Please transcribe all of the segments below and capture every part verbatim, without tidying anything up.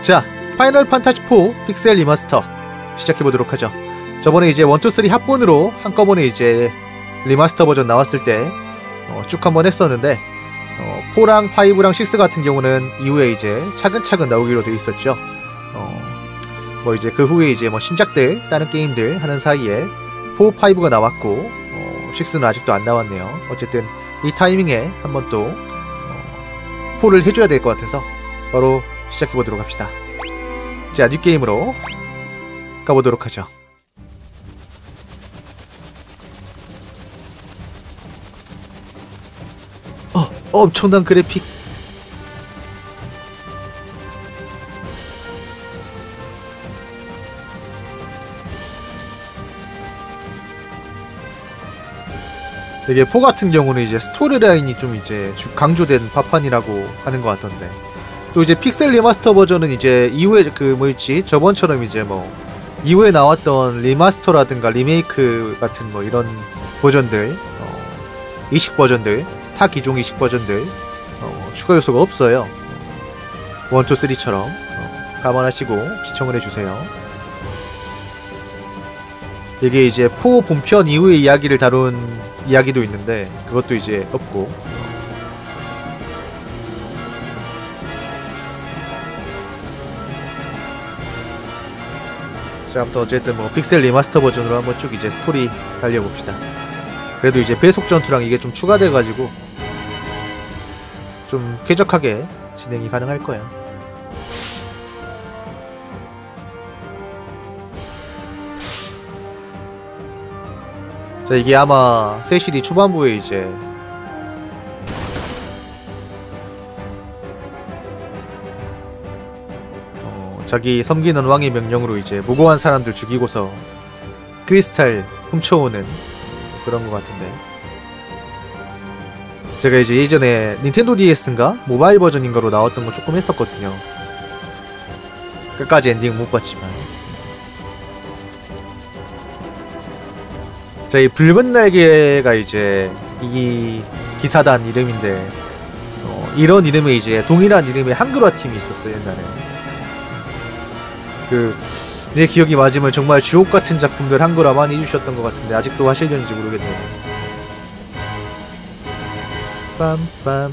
자, 파이널 판타지 사 픽셀 리마스터 시작해보도록 하죠. 저번에 이제 일, 이, 삼 합본으로 한꺼번에 이제 리마스터 버전 나왔을 때 어, 쭉 한번 했었는데 어, 사랑 오랑 육 같은 경우는 이후에 이제 차근차근 나오기로 돼 있었죠. 어, 뭐 이제 그 후에 이제 뭐 신작들, 다른 게임들 하는 사이에 사, 오가 나왔고 어, 육은 아직도 안 나왔네요. 어쨌든 이 타이밍에 한번 또 어, 사를 해줘야 될 것 같아서 바로 시작해보도록 합시다. 자, 뉴게임으로 가보도록 하죠. 어, 엄청난 그래픽. 이게 사 같은 경우는 이제 스토리 라인이 좀 이제 강조된 파판이라고 하는 것 같던데, 또 이제 픽셀 리마스터 버전은 이제 이후에 그 뭐였지, 저번처럼 이제 뭐 이후에 나왔던 리마스터라든가 리메이크 같은 뭐 이런 버전들, 어, 이식 버전들, 타 기종 이식 버전들 어, 추가 요소가 없어요. 일, 이, 삼처럼 어, 감안하시고 시청을 해주세요. 이게 이제 사 본편 이후의 이야기를 다룬 이야기도 있는데 그것도 이제 없고, 자, 아무튼 어쨌든 뭐 픽셀 리마스터 버전으로 한번 쭉 이제 스토리 달려봅시다. 그래도 이제 배속 전투랑 이게 좀 추가돼가지고 좀 쾌적하게 진행이 가능할 거야. 자, 이게 아마 새 시리 초반부에 이제 어, 자기 섬기는 왕의 명령으로 이제 무고한 사람들 죽이고서 크리스탈 훔쳐오는 그런 것 같은데, 제가 이제 예전에 닌텐도 디에스인가 모바일 버전인가로 나왔던 거 조금 했었거든요. 끝까지 엔딩 못 봤지만. 자, 이 붉은 날개가 이제 이 기사단 이름인데 어, 이런 이름의 이제 동일한 이름의 한글화 팀이 있었어요, 옛날에. 그 내 기억이 맞으면 정말 주옥 같은 작품들 한글화 많이 해주셨던 것 같은데 아직도 하시려는지 모르겠네요. 빰빰.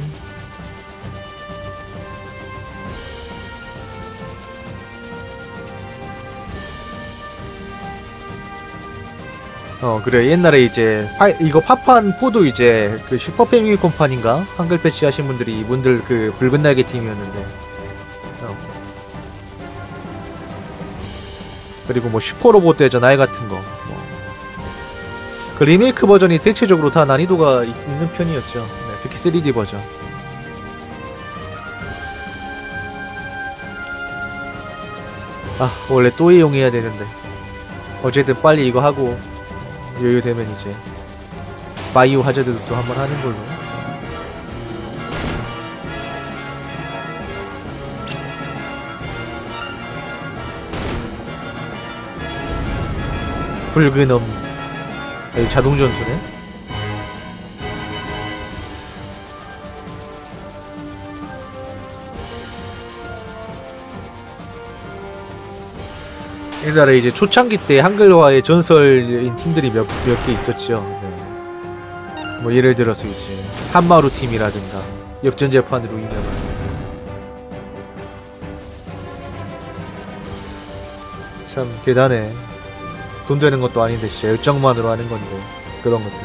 어, 그래. 옛날에 이제 파, 이거 파판 사도 이제 그 슈퍼 패미컴판인가 한글 패치 하신 분들이 이분들 그 붉은 날개 팀이었는데, 어. 그리고 뭐 슈퍼로봇 대전 아이 같은 거, 뭐. 그 리메이크 버전이 대체적으로 다 난이도가 있, 있는 편이었죠. 네, 특히 쓰리디 버전. 아, 원래 또 이용해야 되는데. 어쨌든 빨리 이거 하고 여유되면 이제 바이오 하자드도 또 한번 하는 걸로. 붉은 엄. 여기 자동 전투네. 옛날에 이제 초창기 때 한글화의 전설인 팀들이 몇 몇 개 있었죠. 네. 뭐 예를 들어서 이제 한마루 팀이라든가 역전재판으로 유명한. 참 대단해. 돈 되는 것도 아닌데 진짜 열정만으로 하는 건데 그런 것들은.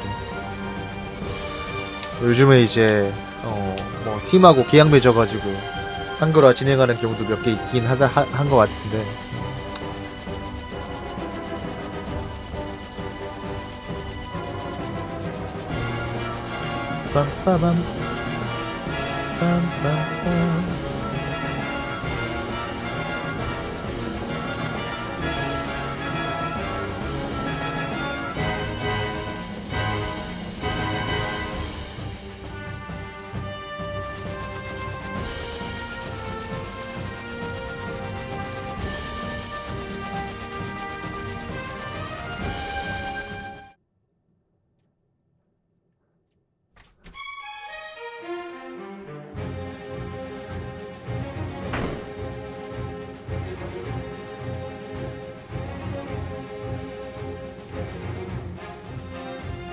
요즘에 이제 어 뭐 팀하고 계약 맺어가지고 한글화 진행하는 경우도 몇 개 있긴 하다 한 것 같은데. 빰빠밤 빰빰빰.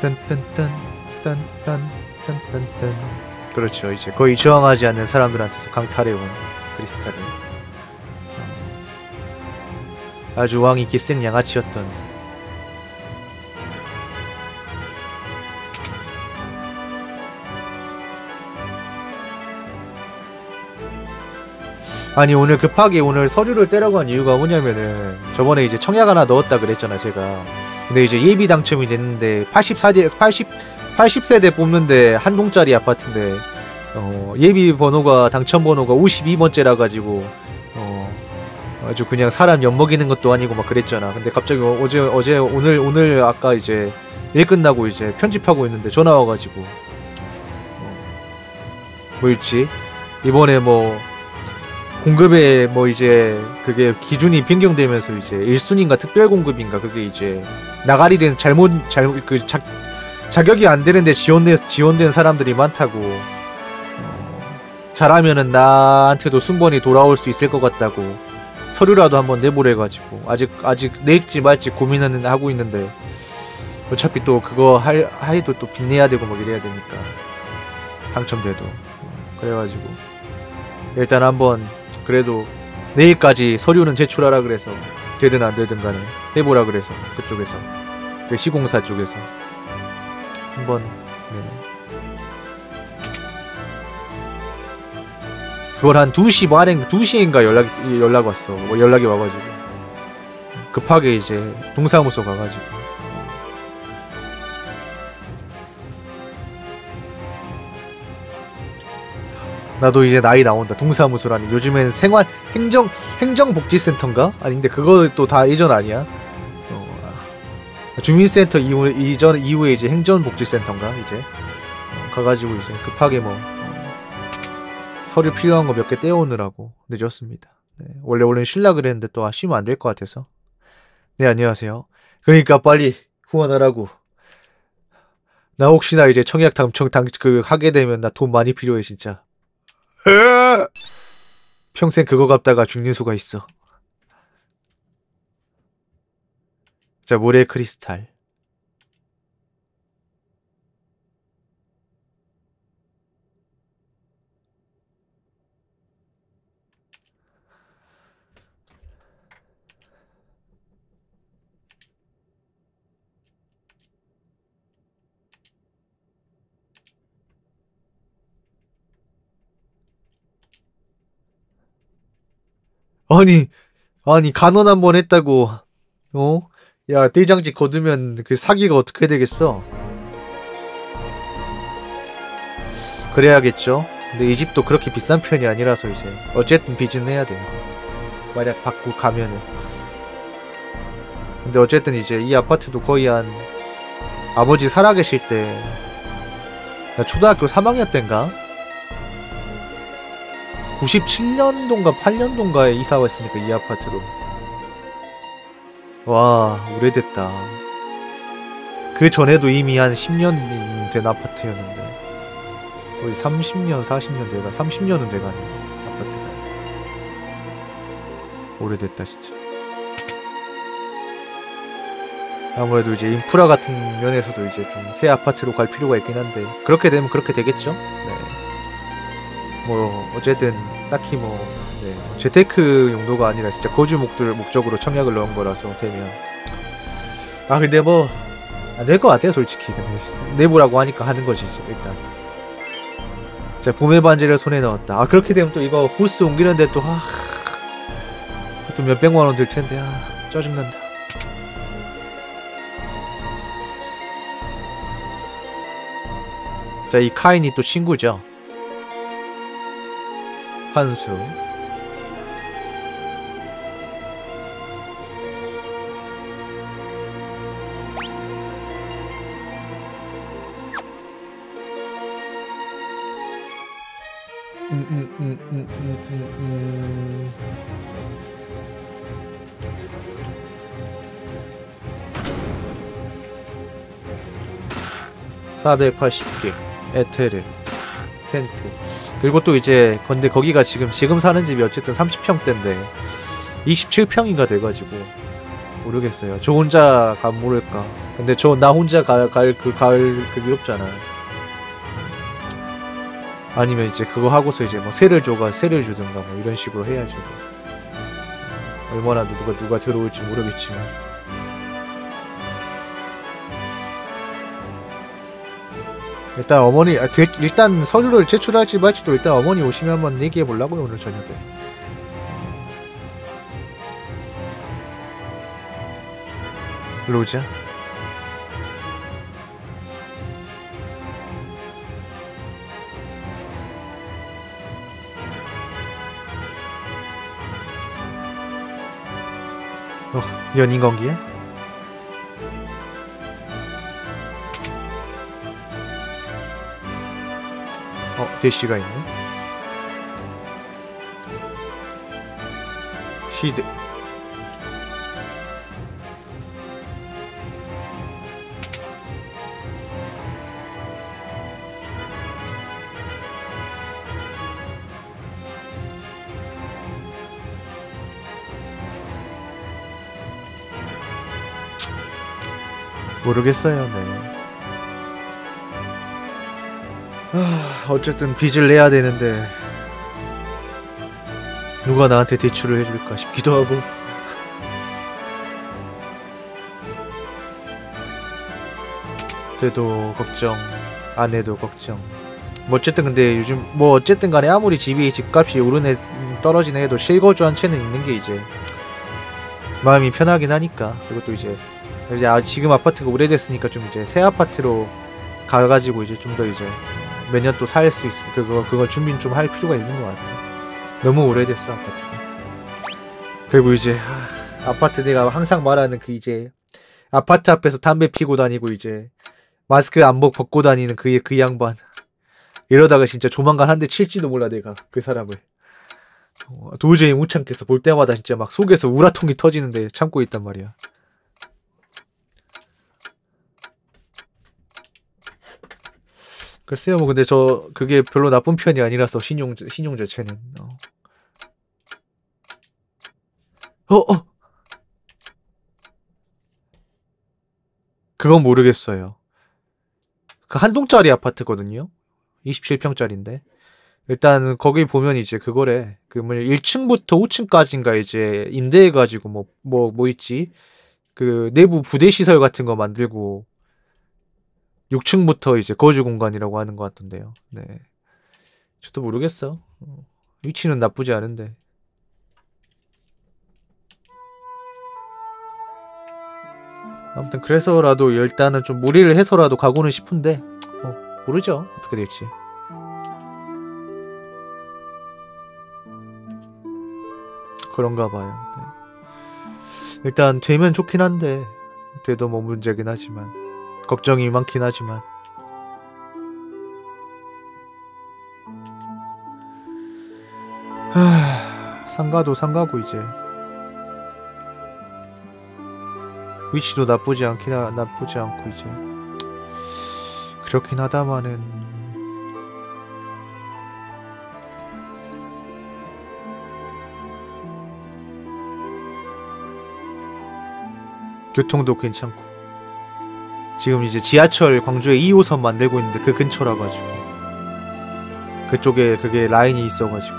딴딴딴딴딴딴딴딴. 그렇죠. 이제 거의 저항하지 않는 사람들한테서 강탈해온 크리스탈을. 아주 왕이 기생양아치였던. 아니 오늘 급하게 오늘 서류를 떼라고 한 이유가 뭐냐면은 저번에 이제 청약 하나 넣었다 그랬잖아 제가. 근데 이제 예비 당첨이 됐는데 팔십사 대 팔십 팔십 세대 뽑는데 한 동짜리 아파트인데 어 예비 번호가 당첨 번호가 오십이 번째라 가지고 어 아주 그냥 사람 엿먹이는 것도 아니고 막 그랬잖아. 근데 갑자기 어제 어제 오늘 오늘 아까 이제 일 끝나고 이제 편집하고 있는데 전화 와가지고 어 뭐였지 이번에 뭐 공급에 뭐 이제 그게 기준이 변경되면서 이제 일 순위인가 특별 공급인가 그게 이제 나가리 된 잘못 잘못 그 자, 자격이 안 되는데 지원된 지원된 사람들이 많다고. 어, 잘하면은 나한테도 순번이 돌아올 수 있을 것 같다고 서류라도 한번 내보래 가지고 아직 아직 낼지 말지 고민은 하고 있는데 어차피 또 그거 할 해도 또 빚내야 되고 막 이래야 되니까 당첨돼도 그래가지고 일단 한번. 그래도 내일까지 서류는 제출하라 그래서 되든 안 되든 간에 해보라 그래서 그쪽에서 그 시공사 쪽에서 한번 네. 그걸 한 두 시 반에 두 시인가 연락 연락 왔어. 뭐 연락이 와가지고 급하게 이제 동사무소 가가지고. 나도 이제 나이 나온다. 동사무소라니. 요즘엔 생활 행정 행정복지센터인가? 아닌데 그거 또 다 예전 아니야? 어, 주민센터 이후 이전 이후에 이제 행정복지센터인가 이제 어, 가가지고 이제 급하게 뭐 어, 서류 필요한 거 몇 개 떼어오느라고 늦었습니다. 네, 원래 원래 쉴라 그랬는데 또 쉬면 안 될 것 같아서. 네 안녕하세요. 그러니까 빨리 후원하라고. 나 혹시나 이제 청약 당첨 당 그 하게 되면 나 돈 많이 필요해 진짜. 평생 그거 갚다가 죽는 수가 있어. 자, 모래 크리스탈. 아니, 아니, 간원 한번 했다고, 어? 야, 대장지 거두면 그 사기가 어떻게 되겠어? 그래야겠죠? 근데 이 집도 그렇게 비싼 편이 아니라서 이제 어쨌든 빚은 내야 돼요. 만약 받고 가면은. 근데 어쨌든 이제 이 아파트도 거의 한 아버지 살아계실 때 나 초등학교 삼 학년 때인가? 구십칠 년도인가 팔 년도인가에 이사 왔으니까 이 아파트로. 와 오래됐다. 그 전에도 이미 한 십 년 된 아파트였는데 거의 삼십 년 사십 년 돼가 삼십 년은 돼가네 아파트가. 오래됐다 진짜. 아무래도 이제 인프라 같은 면에서도 이제 좀 새 아파트로 갈 필요가 있긴 한데 그렇게 되면 그렇게 되겠죠? 네. 뭐 어쨌든 딱히 뭐 네. 재테크 용도가 아니라 진짜 거주 목들 목적으로 청약을 넣은 거라서 되면 아 근데 뭐 안 될 것 같아요 솔직히. 근데 내보라고 하니까 하는 거지 일단. 자 봄의 반지를 손에 넣었다. 아 그렇게 되면 또 이거 부스 옮기는데 또 아 또 몇백만 원 들 텐데 아 짜증난다. 자 이 카인이 또 친구죠. 환수. 음, 음, 음, 음, 음, 음, 음. 사백팔십 개 에테르 텐트. 그리고 또 이제 근데 거기가 지금 지금 사는 집이 어쨌든 삼십 평대인데 이십칠 평인가 돼가지고 모르겠어요. 저 혼자 가 모를까. 근데 저 나 혼자 갈 그 가을 그게 없잖아. 아니면 이제 그거 하고서 이제 뭐 세를 줘가 세를 주든가 뭐 이런 식으로 해야지. 얼마나 누가 누가 들어올지 모르겠지만. 일단 어머니 아, 되, 일단 서류를 제출할지 말지도 일단 어머니 오시면 한번 얘기해 보려고요 오늘 저녁에. 로자. 어, 연인 관계야? 어, 대시가 있네. 시드. 모르겠어요, 네. 아, 어쨌든 빚을 내야 되는데 누가 나한테 대출을 해줄까 싶기도 하고. 그래도 걱정, 안 해도 걱정. 뭐 어쨌든 근데 요즘 뭐 어쨌든 간에 아무리 집이 집값이 오르네 떨어지네 해도 실거주 한 채는 있는 게 이제 마음이 편하긴 하니까. 그리고 또 이제 이제 아, 지금 아파트가 오래됐으니까 좀 이제 새 아파트로 가가지고 이제 좀 더 이제 몇 년 또 살 수 있어. 그거 그거 준비는 좀 할 필요가 있는 것 같아. 너무 오래됐어 아파트가. 그리고 이제 하, 아파트 내가 항상 말하는 그 이제 아파트 앞에서 담배 피고 다니고 이제 마스크 안 벗고 다니는 그 그 양반. 이러다가 진짜 조만간 한 대 칠지도 몰라 내가 그 사람을. 어, 도저히 못 참겠어. 볼 때마다 진짜 막 속에서 우라통이 터지는데 참고 있단 말이야. 글쎄요, 뭐 근데 저 그게 별로 나쁜 편이 아니라서 신용 신용 자체는. 어. 어, 어. 그건 모르겠어요. 그 한동짜리 아파트거든요. 이십칠 평짜리인데. 일단 거기 보면 이제 그거래. 그 뭐 일 층부터 오 층까지인가 이제 임대해가지고 뭐 뭐 뭐 있지? 그 내부 부대 시설 같은 거 만들고 육 층부터 이제 거주 공간이라고 하는 것 같던데요. 네. 저도 모르겠어. 위치는 나쁘지 않은데. 아무튼 그래서라도 일단은 좀 무리를 해서라도 가고는 싶은데 뭐 모르죠. 어떻게 될지. 그런가 봐요. 네. 일단 되면 좋긴 한데 돼도 뭐 문제긴 하지만 걱정이 많긴 하지만 하... 상가도 상가고 이제 위치도 나쁘지 않긴 하, 나쁘지 않고 이제 그렇긴 하다마는 교통도 괜찮고 지금 이제 지하철 광주에 이 호선 만들고 있는데 그 근처라 가지고 그쪽에 그게 라인이 있어가지고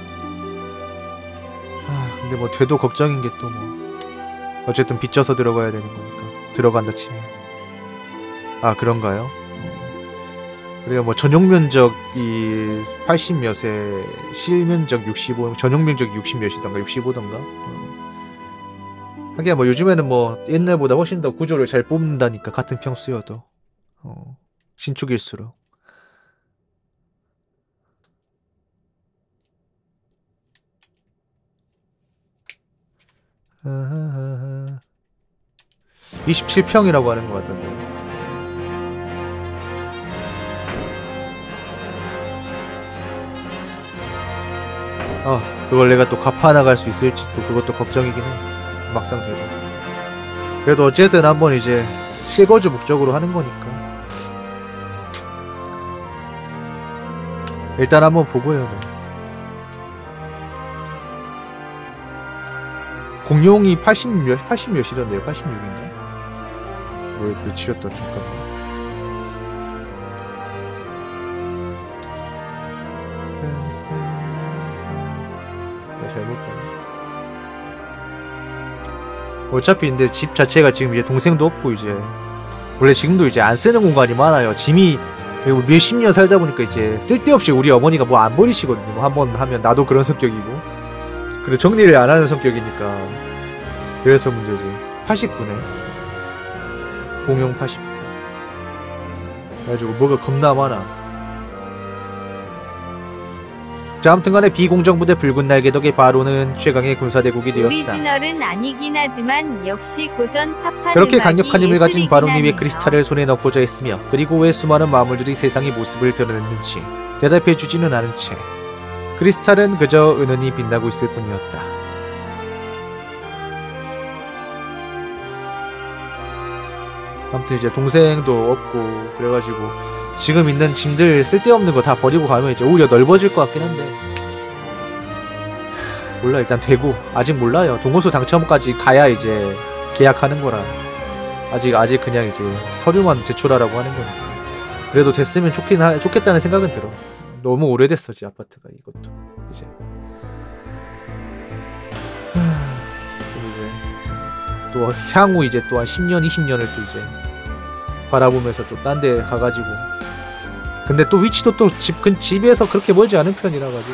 아 근데 뭐 돼도 걱정인 게 또 뭐 어쨌든 빚져서 들어가야 되는 거니까 들어간다 치면 아 그런가요? 그래요 뭐 전용 면적이 팔십 몇에 실면적 육십오 전용 면적이 육십 몇이던가 육십오던가 하긴 뭐 요즘에는 뭐 옛날보다 훨씬 더 구조를 잘 뽑는다니까 같은 평수여도 어, 신축일수록 이십칠 평이라고 하는 것 같던데. 아 그걸 내가 또 갚아 나갈 수 있을지 또 그것도 걱정이긴 해. 막상 돼도. 그래도 어쨌든 한번 이제 실거주 목적으로 하는 거니까 일단 한번 보고요. 네. 공룡이 팔십 몇, 팔십 몇이던데요? 팔십육인가? 왜 몇이었더라 잠깐만. 잘못 봤네. 어차피 근데 집 자체가 지금 이제 동생도 없고 이제 원래 지금도 이제 안 쓰는 공간이 많아요. 짐이 몇십 년 살다 보니까 이제 쓸데없이 우리 어머니가 뭐 안 버리시거든요. 뭐 한번 하면 나도 그런 성격이고 그리고 정리를 안 하는 성격이니까 그래서 문제지. 팔십구네. 공용 팔십구. 그래가지고 뭐가 겁나 많아. 자, 아무튼간에 비공정부대 붉은 날개 덕에 바로는 최강의 군사대국이 되었으나 오리지널은 아니긴 하지만 역시 고전 파판 그렇게 강력한 힘을 가진 바론이 왜 하네요. 크리스탈을 손에 넣고자 했으며 그리고 왜 수많은 마물들이 세상의 모습을 드러냈는지 대답해주지는 않은 채 크리스탈은 그저 은은히 빛나고 있을 뿐이었다. 아무튼 이제 동생도 없고 그래가지고 지금 있는 짐들 쓸데없는 거 다 버리고 가면 이제 오히려 넓어질 것 같긴 한데 몰라. 일단 되고 아직 몰라요. 동호수 당첨까지 가야 이제 계약하는 거라 아직 아직 그냥 이제 서류만 제출하라고 하는 거니까 그래도 됐으면 좋긴 하, 좋겠다는 생각은 들어. 너무 오래됐어 지 아파트가 이것도 이제 이제 또 향후 이제 또 한 십 년 이십 년을 또 이제 바라보면서 또 딴 데 가가지고 근데 또 위치도 또 집 근 집에서 그렇게 멀지 않은 편이라 가지고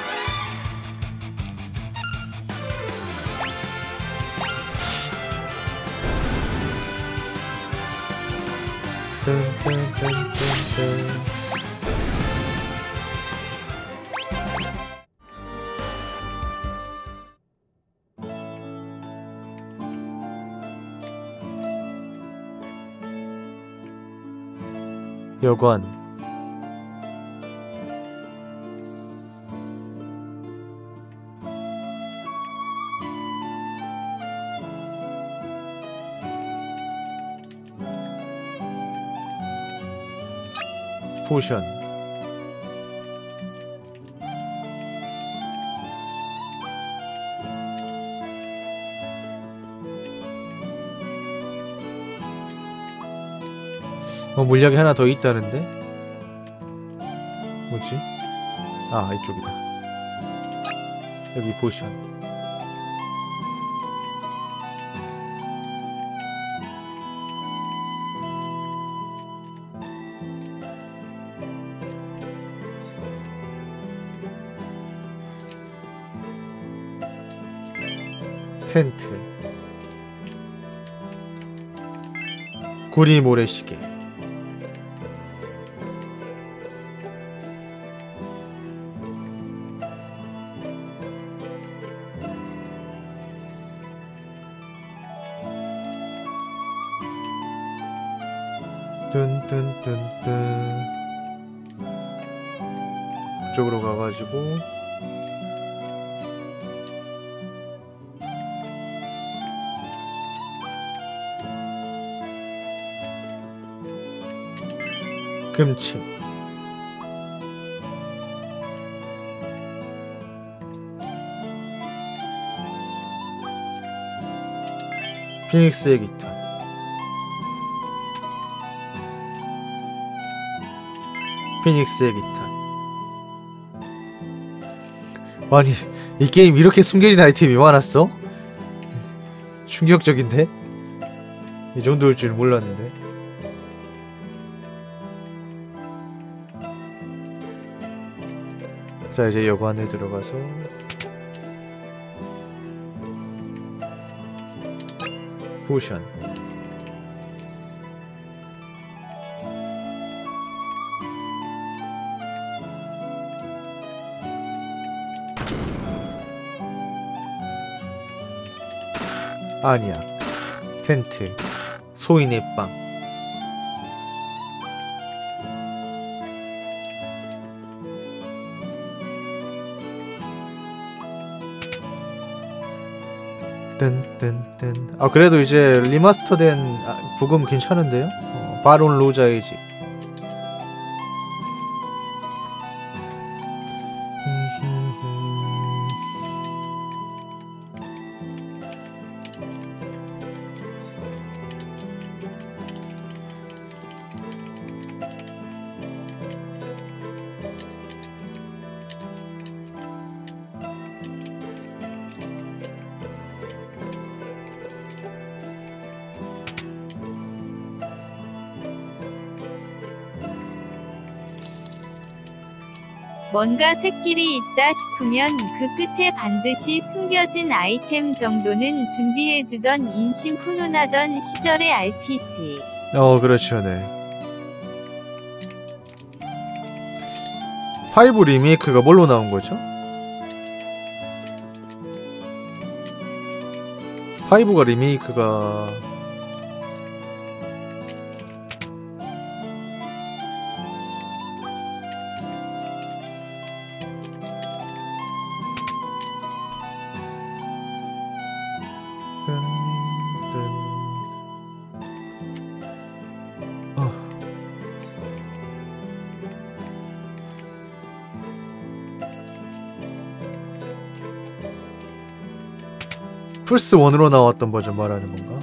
여관 포션 어 물약이 하나 더 있다는데? 뭐지? 아 이쪽이다. 여기 포션 텐트 구리 모래시계 뚠뚠뚠뚠 그쪽으로 가가지고 금치 피닉스의 기타 피닉스의 기타 아니 이 게임 이렇게 숨겨진 아이템이 많았어? 충격적인데? 이 정도일 줄 몰랐는데 자 이제 여관에 들어가서 포션 아니야 텐트 소인의 빵 뜬뜬뜬 아 그래도 이제 리마스터된 아, 부금 괜찮은데요? 어, 바론 로자의 집 뭔가 새끼리 있다 싶으면 그 끝에 반드시 숨겨진 아이템 정도는 준비해주던 인심 훈훈하던 시절의 알피지. 어, 그렇죠, 네. 파이브 리메이크가 뭘로 나온 거죠? 파이브가 리메이크가 어. 플스 원으로 나왔던 버전 말하는 건가?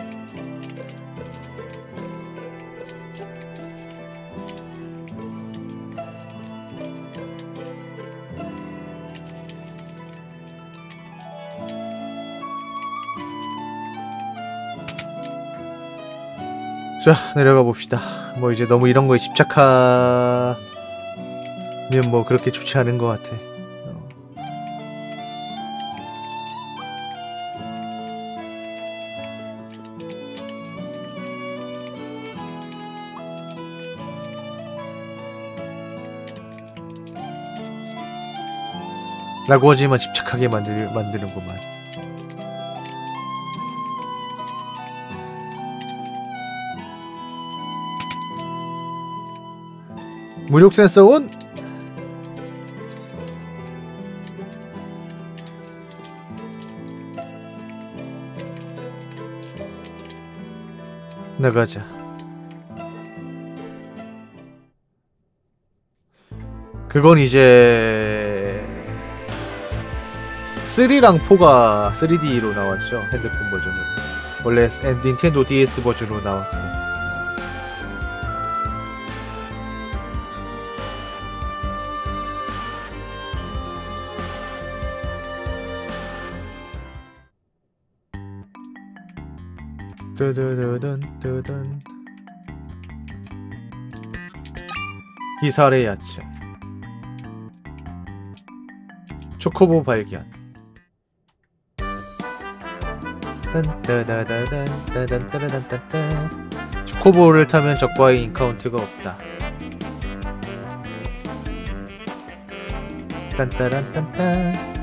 자, 내려가 봅시다. 뭐 이제 너무 이런 거에 집착하면 뭐 그렇게 좋지 않은 것 같아. 어. 라고 하지만 집착하게 만들, 만드는구만. 무력 센서 온! 나가자. 그건 이제 쓰리랑 포가 쓰리디로 나왔죠. 핸드폰 버전으로. 원래 닌텐도 디에스 버전으로 나왔고. 뜨드드든 뜨든 기사의 야채 초코보 발견 딴따다다단 초코보를 타면 적과의 인카운트가 없다. 딴따란딴딴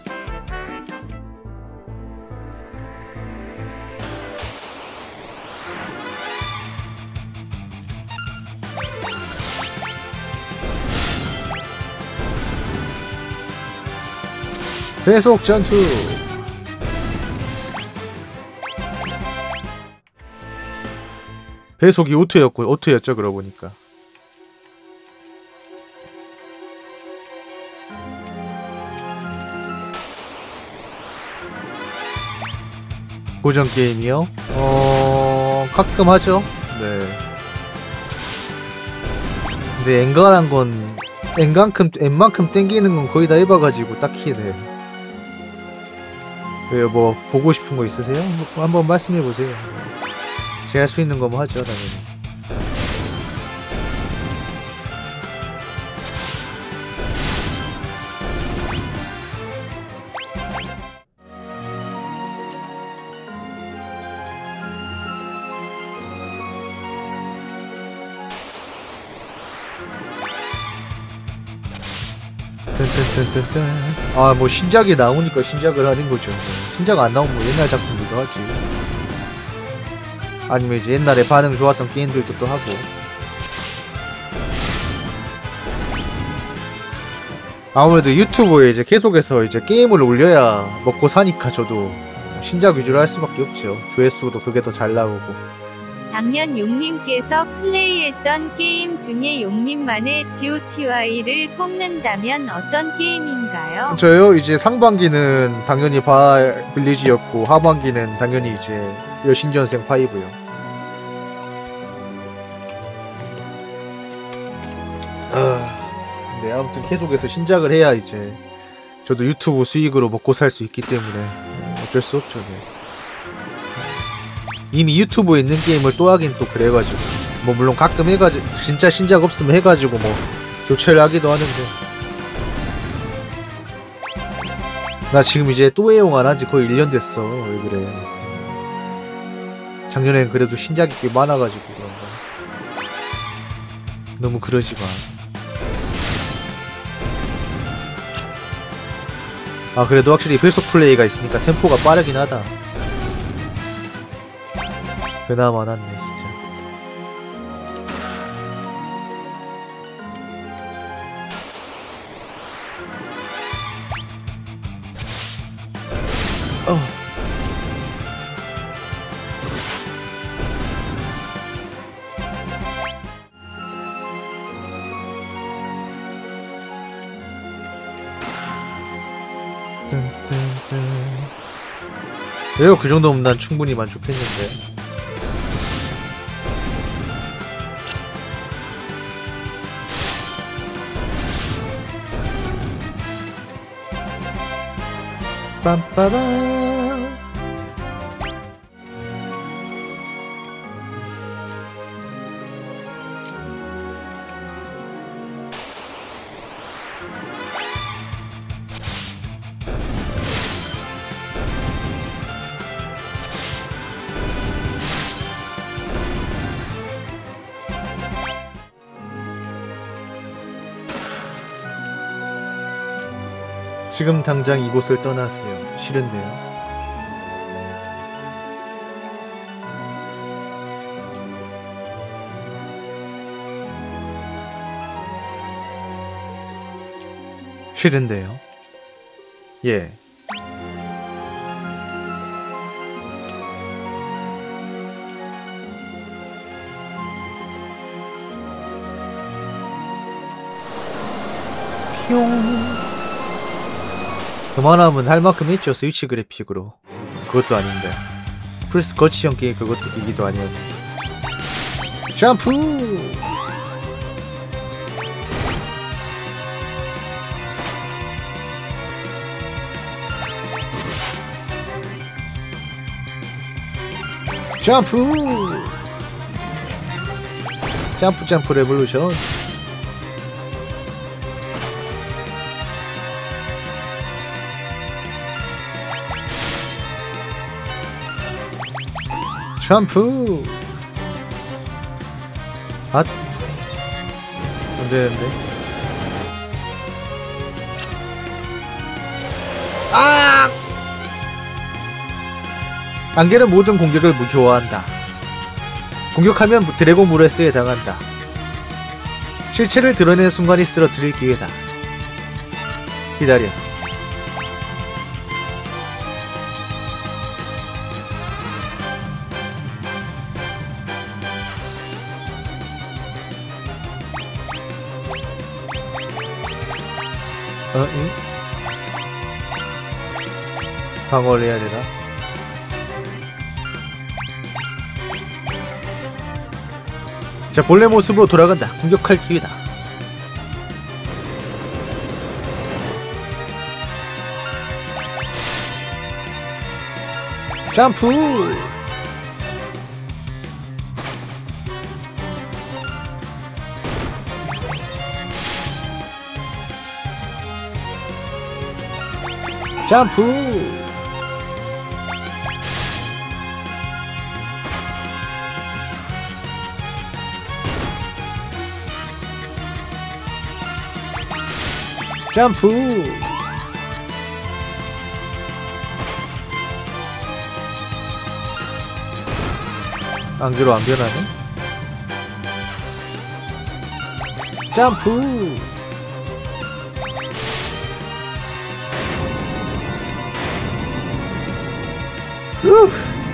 배속 전투. 배속이 오토였고 오토였죠. 그러고 보니까 고전 게임이요? 어... 가끔 하죠. 네. 근데 엔간한 건 엔만큼 엔만큼 땡기는 건 거의 다 해봐가지고 딱히 네. 왜요? 뭐 보고 싶은 거 있으세요? 뭐 한번 말씀해 보세요. 제가 할 수 있는 거면 하죠, 당연히. 아, 뭐 신작이 나오니까 신작을 하는 거죠. 신작 안 나오면 뭐 옛날 작품들도 하지. 아니면 이제 옛날에 반응 좋았던 게임들도 또 하고. 아무래도 유튜브에 이제 계속해서 이제 게임을 올려야 먹고 사니까 저도 신작 위주로 할 수밖에 없죠. 조회수도 그게 더 잘 나오고. 작년 용님께서 플레이했던 게임 중에 용님만의 지오티와이를 뽑는다면 어떤 게임인가요? 저요? 이제 상반기는 당연히 바 빌리지였고 하반기는 당연히 이제 여신전생 파이브요. 아, 네, 아무튼 계속해서 신작을 해야 이제 저도 유튜브 수익으로 먹고 살 수 있기 때문에 어쩔 수 없죠. 네. 이미 유튜브에 있는 게임을 또 하긴 또 그래가지고 뭐 물론 가끔 해가지고 진짜 신작 없으면 해가지고 뭐 교체를 하기도 하는데 나 지금 이제 또 애용 안 한지 거의 일 년 됐어. 왜 그래? 작년엔 그래도 신작이 꽤 많아가지고 그런가. 너무 그러지 마. 아 그래도 확실히 배속 플레이가 있으니까 템포가 빠르긴 하다. 그나마 낫네 진짜. 어. 왜요? 그 정도면 난 충분히 만족했는데. 빰빠밤. 지금 당장 이곳을 떠나세요. 싫은데요. 싫은데요. 예. 뿅. 그만하면 할 만큼 했죠. 스위치 그래픽으로. 그것도 아닌데 플스 거치형 게임 그것도 기기도 아니었고. 점프. 점프. 점프 점프 레볼루션. 점프. 아, 안되는데. 아! 안개는 모든 공격을 무효화한다. 공격하면 드래곤 브레스에 당한다. 실체를 드러내는 순간이 쓰러뜨릴 기회다. 기다려. 어? 응? 방어를 해야 되나? 자, 본래 모습으로 돌아간다. 공격할 기회다. 점프! 점프! 점프! 안개로 안 변하네? 점프! 후!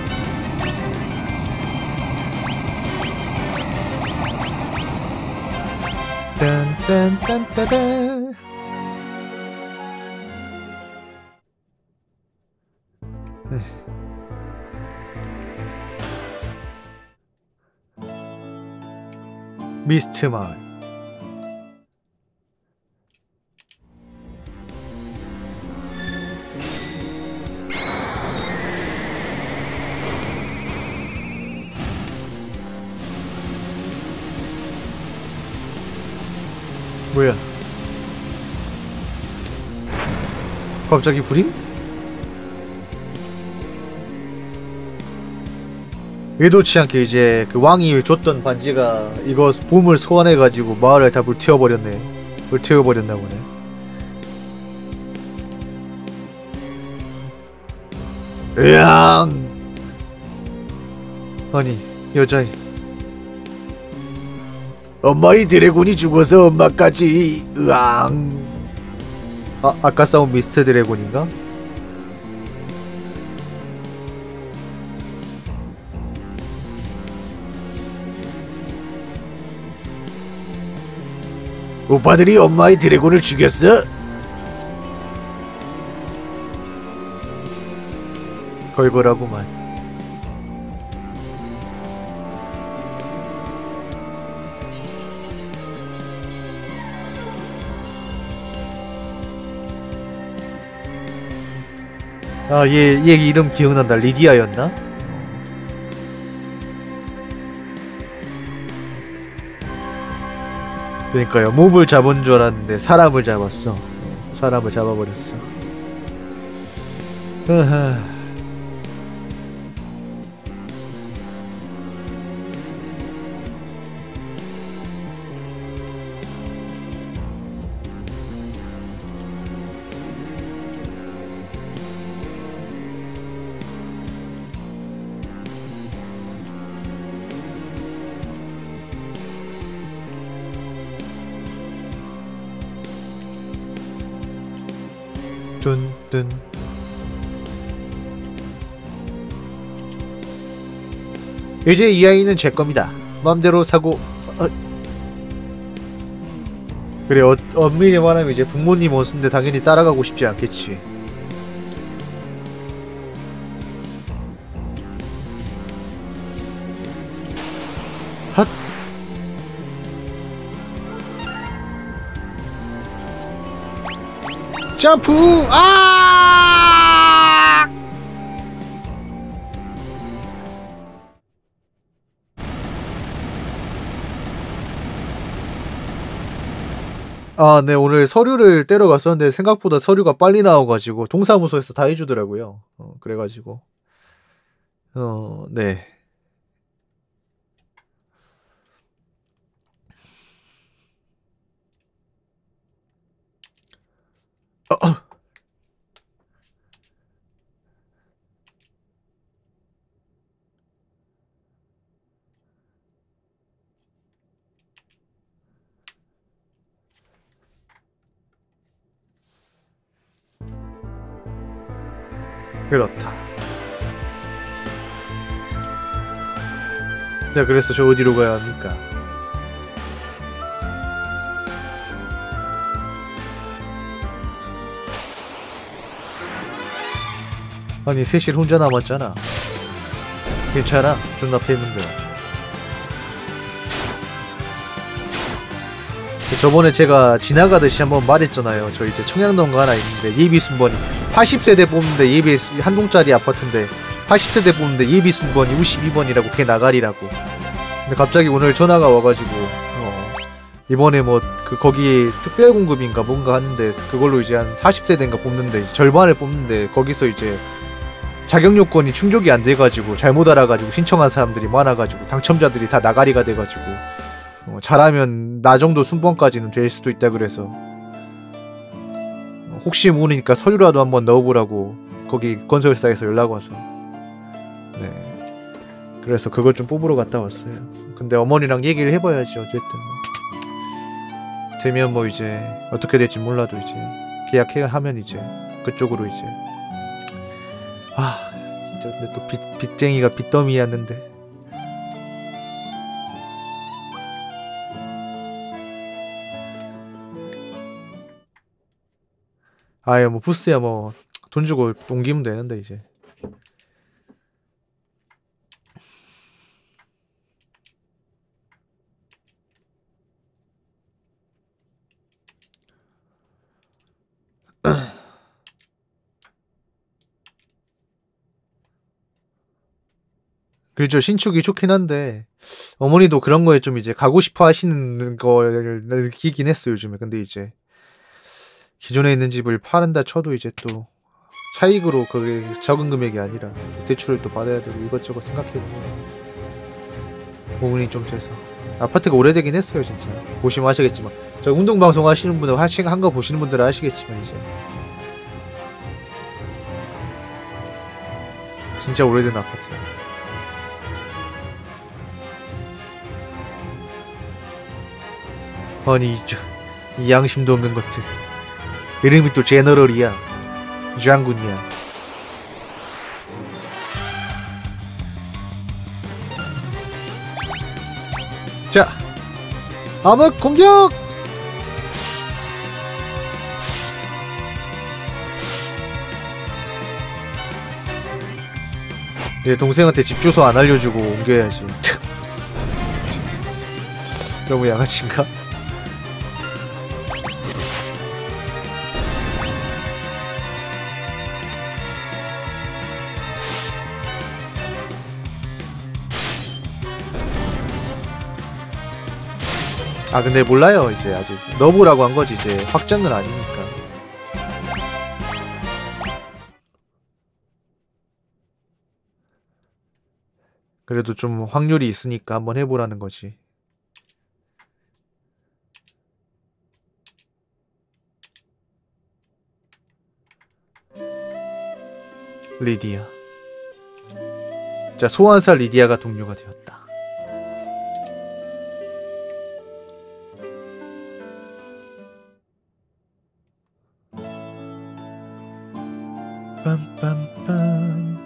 딴딴딴따단. 미스트 마을. 뭐야? 갑자기 불임? 의도치 않게 이제 그 왕이 줬던 반지가 이거 보물 소환해가지고 마을을 다 불태워버렸네. 불태워버렸나 보네. 으앙! 아니 여자애. 엄마의 드래곤이 죽어서 엄마까지. 으앙. 아 아까 싸운 미스트 드래곤인가? 오빠들이 엄마의 드래곤을 죽였어? 걸걸하구만. 아, 얘, 얘 이름 기억난다. 리디아였나? 그러니까요. 몸을 잡은 줄 알았는데 사람을 잡았어. 사람을 잡아버렸어. 으하. 뚠뚠. 이제 이 아이는 제 겁니다. 마음대로 사고. 어. 그래, 어, 엄밀히 말하면 이제 부모님 원수인데 당연히 따라가고 싶지 않겠지. 핫. 점프! 아! 아, 네, 오늘 서류를 떼러 갔었는데 생각보다 서류가 빨리 나와가지고 동사무소에서 다 해주더라고요. 어, 그래가지고 어, 네. 어, 어. 그렇다. 자, 그래서 저 어디로 가야 합니까? 아니, 셋이 혼자 남았잖아. 괜찮아. 존나 패면 돼. 저번에 제가 지나가듯이 한번 말했잖아요. 저 이제 청양동가 하나 있는데 예비 순번이 팔십 세대 뽑는데 예비 한 동짜리 아파트인데 팔십 세대 뽑는데 예비 순번이 오십이 번이라고 걔 나가리라고. 근데 갑자기 오늘 전화가 와가지고 어, 이번에 뭐 그 거기 특별 공급인가 뭔가 하는데 그걸로 이제 한 사십 세대인가 뽑는데 절반을 뽑는데 거기서 이제 자격 요건이 충족이 안 돼가지고 잘못 알아가지고 신청한 사람들이 많아가지고 당첨자들이 다 나가리가 돼가지고 어, 잘하면 나 정도 순번까지는 될 수도 있다 그래서 어, 혹시 모르니까 서류라도 한번 넣어보라고 거기 건설사에서 연락 와서 네 그래서 그걸 좀 뽑으러 갔다 왔어요. 근데 어머니랑 얘기를 해봐야지. 어쨌든 뭐 되면 뭐 이제 어떻게 될지 몰라도 이제 계약하면 이제 그쪽으로 이제 아 진짜 근데 또 빚, 빚쟁이가 빚더미였는데 아예 뭐 부스야 뭐 돈 주고 옮기면 되는데 이제 그렇죠. 신축이 좋긴 한데 어머니도 그런 거에 좀 이제 가고 싶어 하시는 걸 느끼긴 했어 요즘에. 근데 이제 기존에 있는 집을 파는다 쳐도 이제 또 차익으로 그게 적은 금액이 아니라 대출을 또 받아야 되고 이것저것 생각해보면 고문이 좀 돼서 아파트가 오래되긴 했어요 진짜. 보시면 아시겠지만 저 운동방송 하시는 분들 하신 한 거 보시는 분들은 아시겠지만 이제 진짜 오래된 아파트. 아니 이, 이 양심도 없는 것들. 이름이 또 제너럴이야. 장군이야. 자, 암흑 공격! 얘 동생한테 집 주소 안 알려주고 옮겨야지. 너무 양아치인가? 아 근데 몰라요 이제 아직 너브라고 한 거지 이제 확정은 아니니까. 그래도 좀 확률이 있으니까 한번 해보라는 거지. 리디아. 자, 소환사 리디아가 동료가 되었다. 빰빰빰.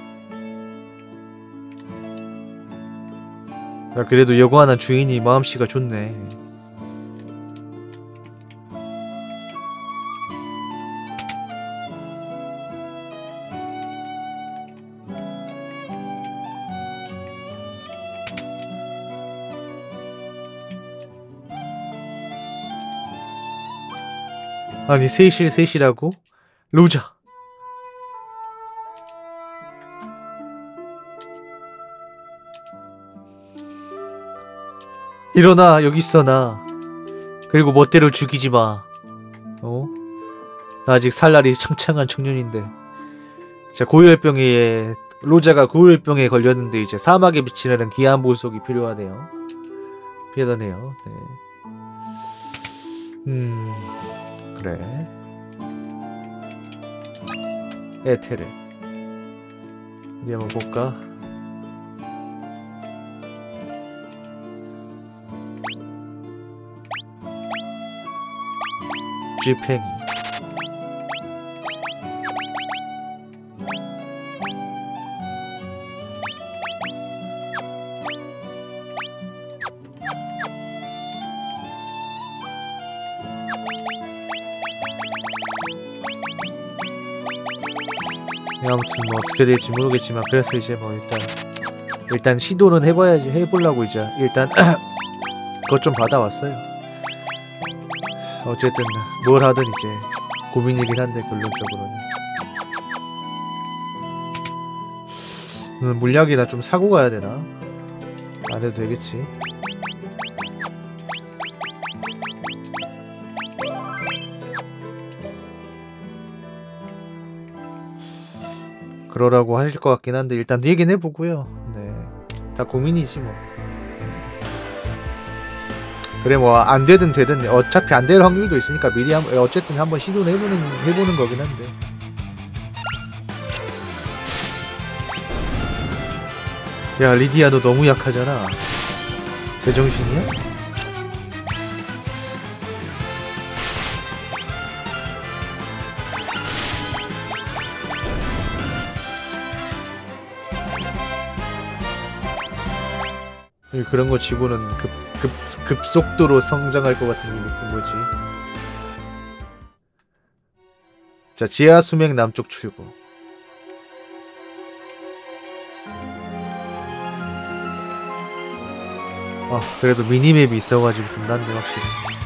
야, 그래도 여고하는 주인이 마음씨가 좋네. 아니 셋일 셋이라고? 로자. 일어나 여기 있어 나. 그리고 멋대로 죽이지 마. 어? 나 아직 살 날이 창창한 청년인데. 자, 고열병에 로자가 고열병에 걸렸는데 이제 사막에 비치는 귀한 보석이 필요하네요. 필요하네요. 네. 음 그래. 에테르. 어디 한번 볼까? 지팽이. 아무튼 뭐 어떻게 될지 모르겠지만 그래서 이제 뭐 일단 일단 시도는 해봐야지. 해보려고 이제 일단 그것 좀 받아왔어요. 어쨌든 뭘 하든 이제 고민이긴 한데 결론적으로는 음, 물약이나 좀 사고 가야 되나? 안 해도 되겠지. 그러라고 하실 것 같긴 한데 일단 얘기는 해보고요. 네, 다 고민이지 뭐. 그래 뭐 안 되든 되든 어차피 안 될 확률도 있으니까 미리 한, 어쨌든 한번 시도는 해보는 해보는 거긴 한데. 야 리디아 너 너무 약하잖아. 제정신이야? 그런 거 치고는 급, 급, 급속도로 성장할 것 같은 게 느낀 거지. 자, 지하 수맥 남쪽 출구. 아, 그래도 미니맵이 있어가지고 좀 낫네, 확실히.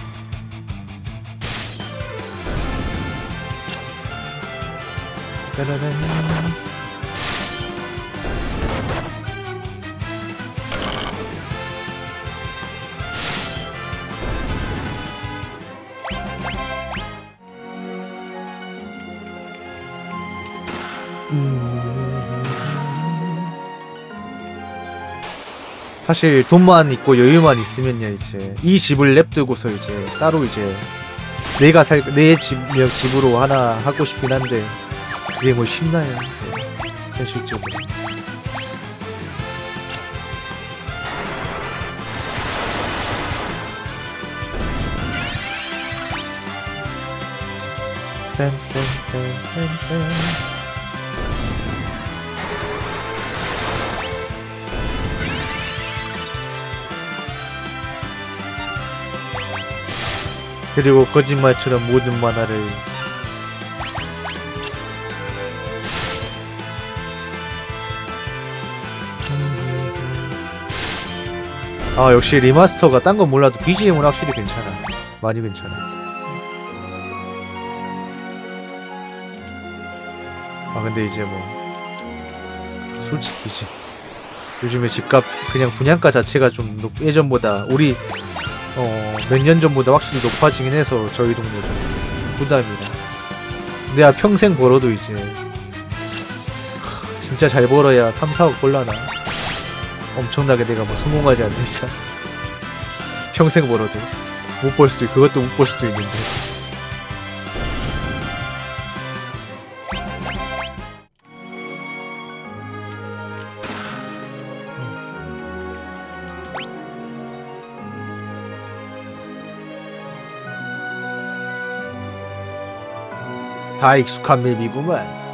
따라란. 사실 돈만 있고 여유만 있으면요 이제 이 집을 냅두고서 이제 따로 이제 내가 살 내 집명 집으로 하나 하고 싶긴 한데 그게 뭐 쉽나요? 네, 현실적으로. 딴딴딴딴딴. 그리고 거짓말처럼 모든 만화를 아 역시 리마스터가 딴 건 몰라도 비지엠은 확실히 괜찮아. 많이 괜찮아. 아 근데 이제 뭐 솔직히 이제 요즘에 집값 그냥 분양가 자체가 좀 높, 예전보다 우리 어 몇 년 전보다 확실히 높아지긴 해서 저희 동네도 부담이라. 내가 평생 벌어도 이제 진짜 잘 벌어야 삼, 사억 벌라나. 엄청나게 내가 뭐 성공하지 않는 이상 평생 벌어도 못 벌 수도 있고 그것도 못 벌 수도 있는데. 다 익숙한 맵이구만.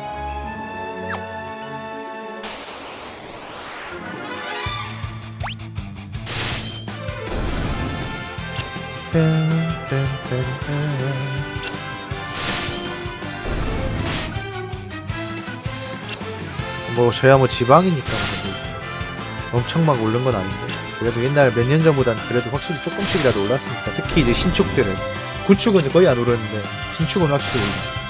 뭐 저야 뭐 지방이니까 엄청 막 오른 건 아닌데 그래도 옛날 몇 년 전보단 그래도 확실히 조금씩이라도 올랐으니까. 특히 이제 신축들은 구축은 거의 안 오르는데 신축은 확실히 올라.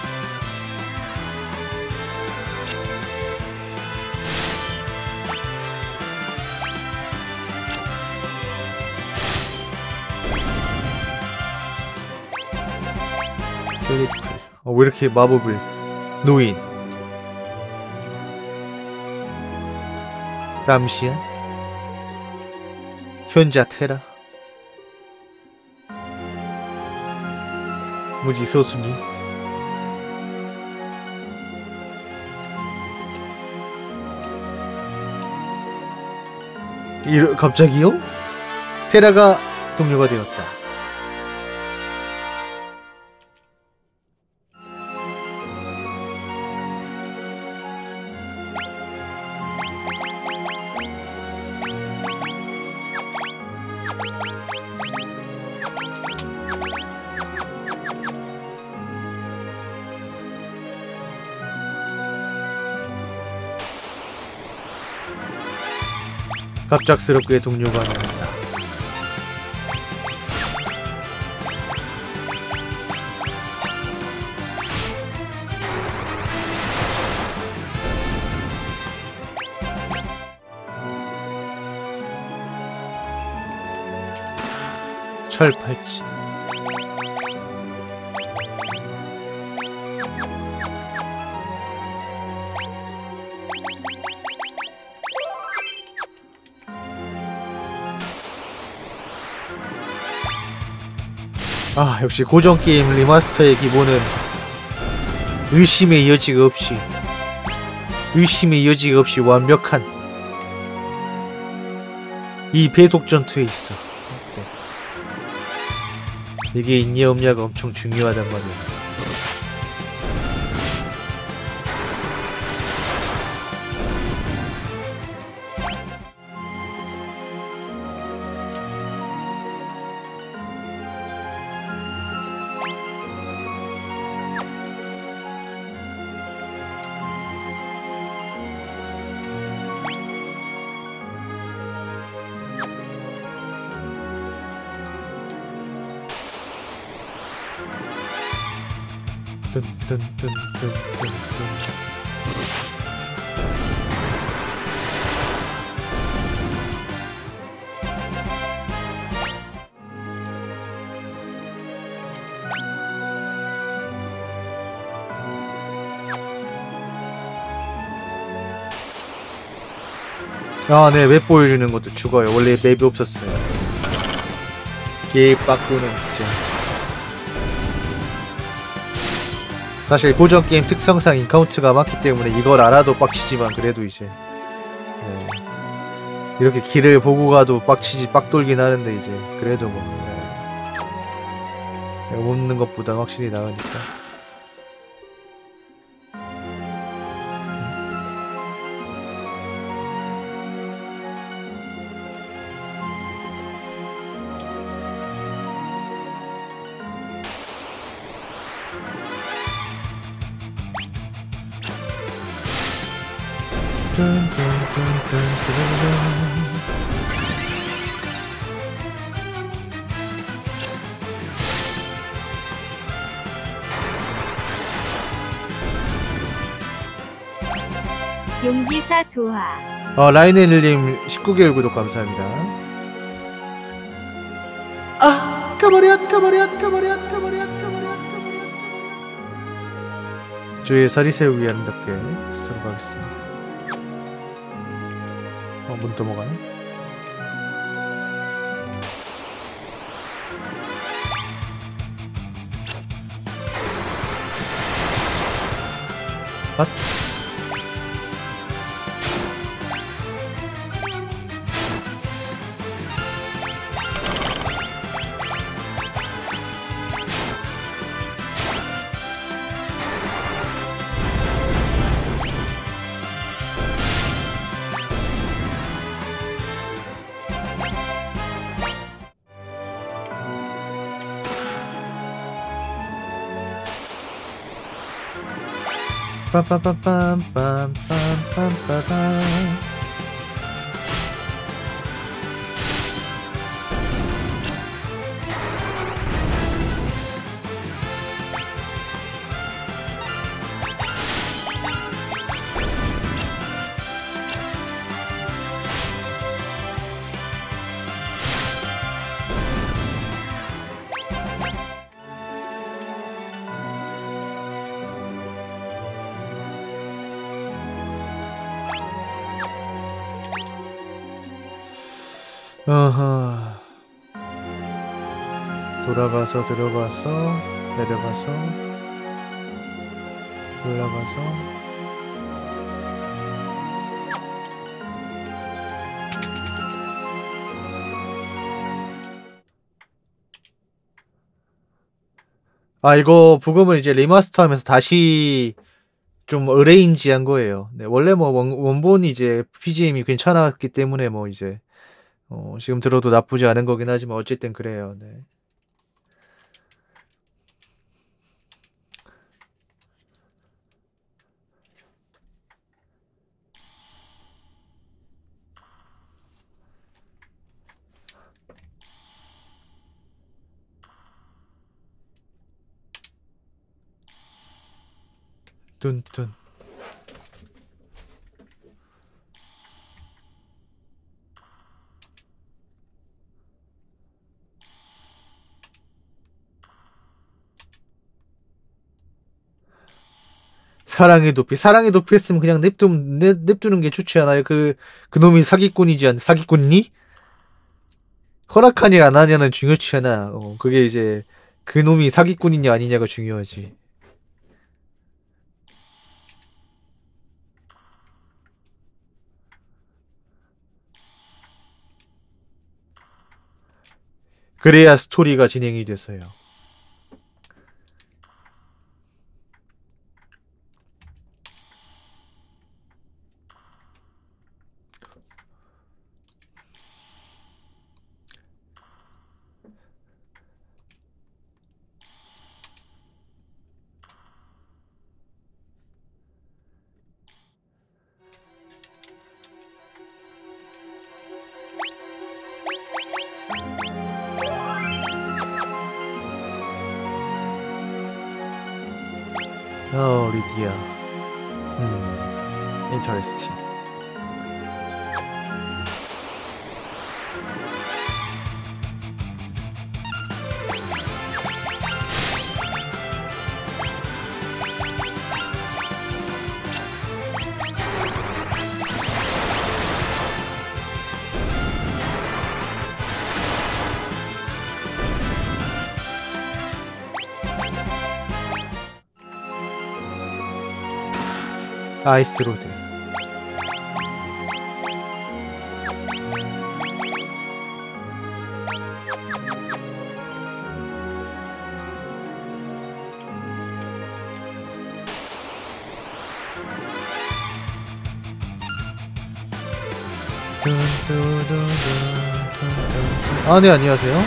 슬리플. 어, 왜 이렇게 마법을. 노인. 남시안. 현자 테라. 무지 소순이. 이러, 갑자기요? 테라가 동료가 되었다. 갑작스럽게 동료가 나온다. 철팔찌. 아 역시 고전게임 리마스터의 기본은 의심의 여지가 없이 의심의 여지가 없이 완벽한 이 배속 전투에 있어. 네. 이게 있냐 없냐가 엄청 중요하단 말이야. 뜬뜬뜬뜬뜬뜬. 아, 네, 맵 보여주는 것도 죽어요. 원래 맵이 없었어요. 개빡구는 진짜. 사실 고전 게임 특성상 인카운트가 많기 때문에 이걸 알아도 빡치지만 그래도 이제 네. 이렇게 길을 보고 가도 빡치지 빡돌긴 하는데 이제 그래도 뭐 네. 없는 것보다 확실히 나으니까. 용기사 조화. 어, 라인엘님 십구 개월 구독 감사합니다. 아, 까버렸, 까버렸, 까버렸, 까버렸, 까버렸. 저의 사리새우기 아름답게 스타로 가겠습니다. 어, 문 넘어가네. 아? 빰빰빰빰빰빰빰빰빰빰. 어허. 돌아가서 들어가서 내려가서 올라가서 아, 이거 부금을 이제 리마스터 하면서 다시 좀 어레인지한 거예요. 네, 원래 뭐 원, 원본이 이제 비지엠이 괜찮았기 때문에 뭐 이제 어, 지금 들어도 나쁘지 않은 거긴 하지만 어쨌든 그래요. 네. 뚠뚠. 사랑의 도피. 사랑의 도피 했으면 그냥 냅두, 냅, 냅두는 게 좋지 않아요? 그, 그놈이 사기꾼이지 않, 사기꾼니? 허락하냐 안 하냐는 중요치 않아. 어, 그게 이제, 그놈이 사기꾼이냐 아니냐가 중요하지. 그래야 스토리가 진행이 돼서요. 어, 리디아. 음, 인터레스팅. 아이스로드. 아, 네, 안녕하세요.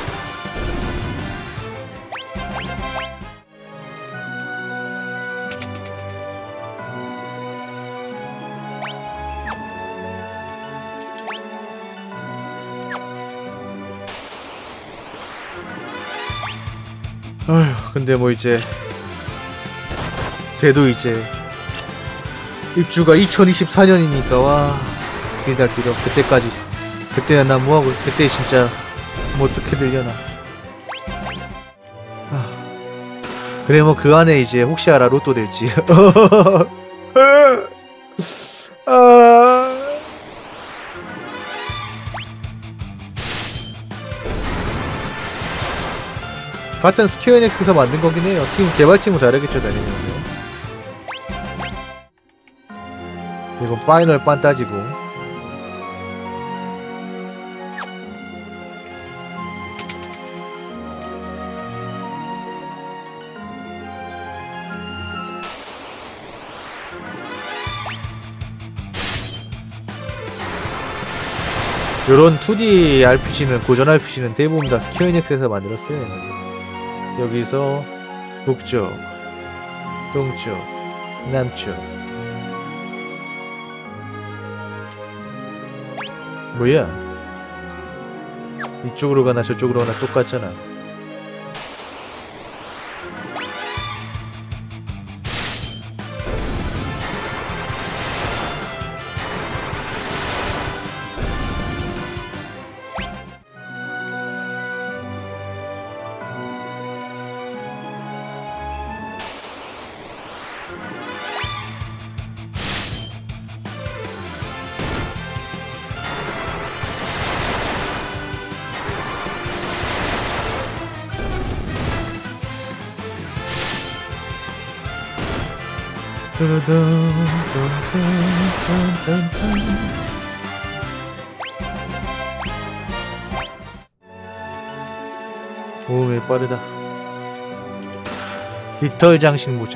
아휴, 근데 뭐 이제 돼도 이제 입주가 이천이십사 년이니까 와 기다 기다 그때까지 그때야 나 뭐하고 그때 진짜 뭐 어떻게 들려나. 아, 그래 뭐 그 안에 이제 혹시 알아 로또 될지. 아. 같은 스퀘어 엔엑스에서 만든 거긴 해요. 팀 개발팀은 다르겠죠 당연히. 이건 파이널 빤 따지고. 요런 투디 알피지는 고전 알피지는 대부분 다 스퀘어 엔엑스에서 만들었어요. 여기서 북쪽, 동쪽, 남쪽. 뭐야? 이쪽으로 가나 저쪽으로 가나 똑같잖아. 오메 빠르다. 깃털 장식 모자.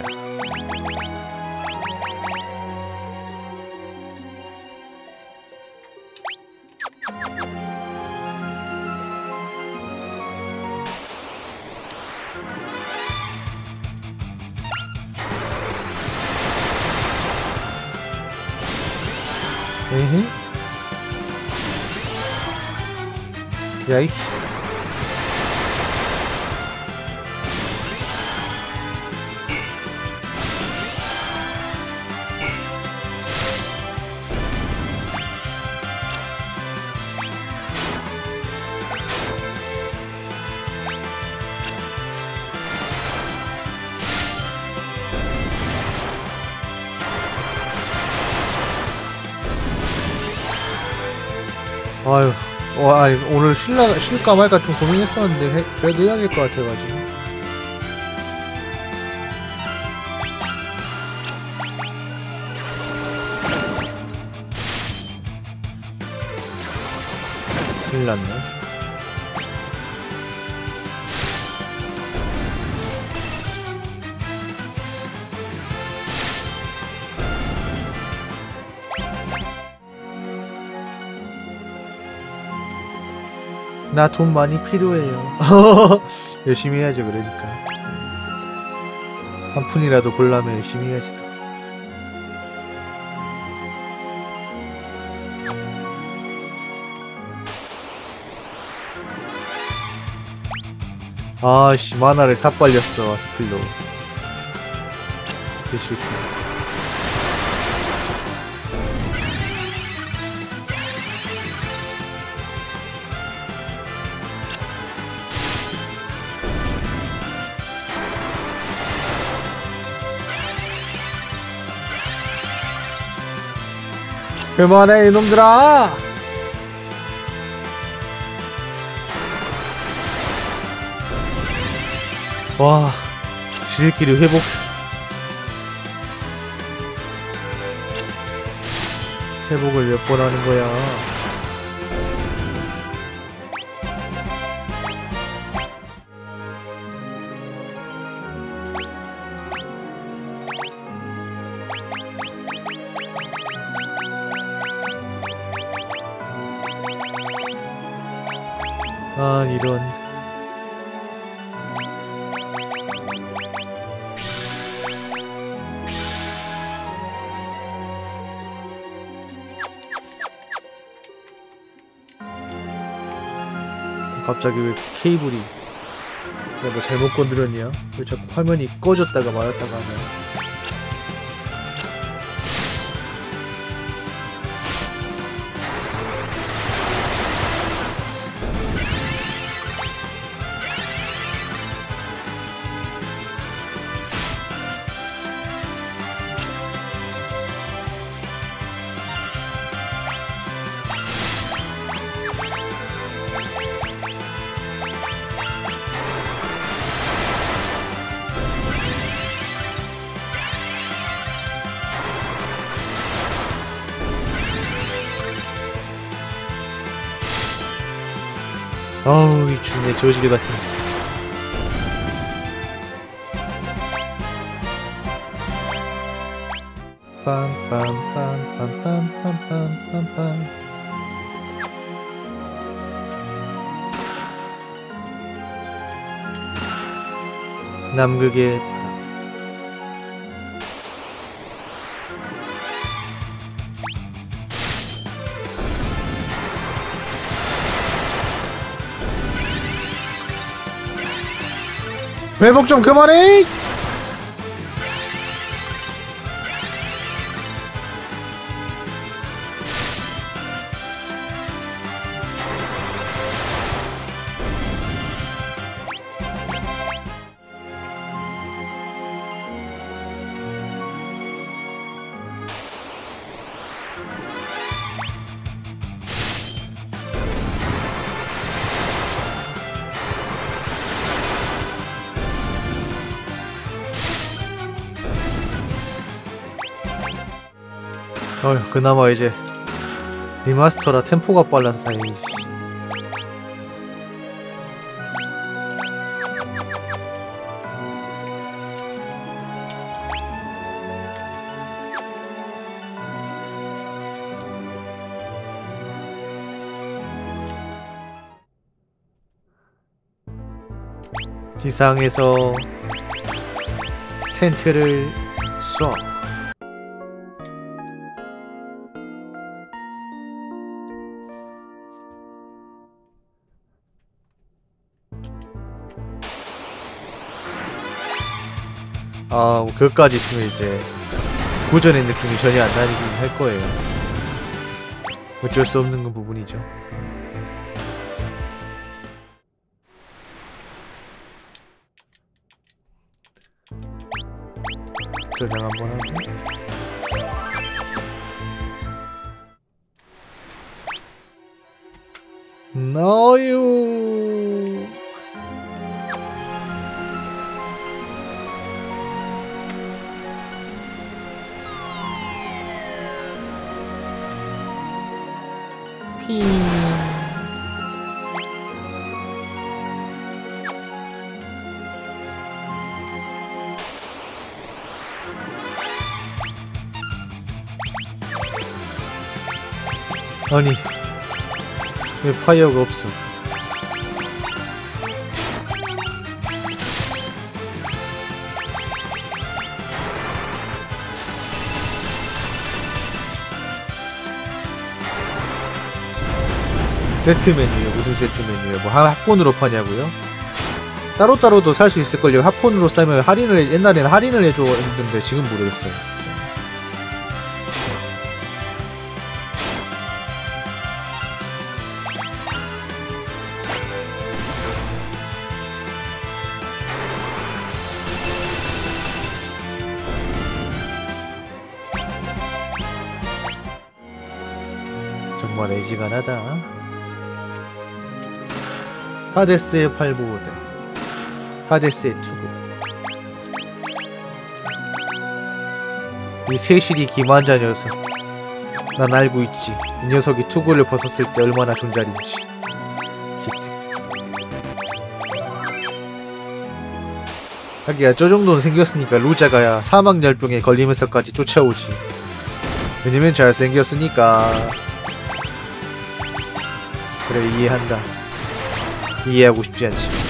에헤? 야이. 아유, 와, 아니, 오늘 쉴라, 쉴까 말까 좀 고민했었는데, 해, 그래도 해야 될 것 같아가지고. 큰일 났네. 나 돈 많이 필요해요. 열심히 해야죠. 그러니까 한 푼이라도 벌려면 열심히 해야지. 아씨 만화를 다 빨렸어. 스필로 개싫다. 그만해 이놈들아! 와, 지들끼리 회복. 회복을 몇 번 하는 거야? 아, 이런. 갑자기 왜 케이블이 내가 뭐 잘못 건드렸냐? 왜 자꾸 화면이 꺼졌다가 말았다가 하냐? 어우, 이 중에 저지기 같은. 빰빰빰빰빰빰빰빰빰. 남극의 바람. 회복 좀 그만해! 어휴, 그나마 이제 리마스터라 템포가 빨라서 다행이지. 지상에서 텐트를 쏴. 아, 뭐 그것까지 있으면 이제 구전의 느낌이 전혀 안 나긴 할 거예요. 어쩔 수 없는 부분이죠. 저장 한번 하고. 나유. 피. 아니, 왜 파이어가 없어? 세트 메뉴요? 무슨 세트 메뉴요? 뭐 합본으로 파냐고요? 따로따로도 살 수 있을걸요? 합본으로 싸면 할인을, 옛날에는 할인을 해줘 했는데 지금 모르겠어요. 정말 애지간하다. 하데스의 팔보호대, 하데스의 투구. 이 세실이 기만자 녀석. 난 알고 있지. 이 녀석이 투구를 벗었을 때 얼마나 존잘인지. 히트. 하기야 저 정도는 생겼으니까 루자가 사막열병에 걸리면서까지 쫓아오지. 왜냐면 잘생겼으니까. 그래, 이해한다. 이해하고 싶지 않지.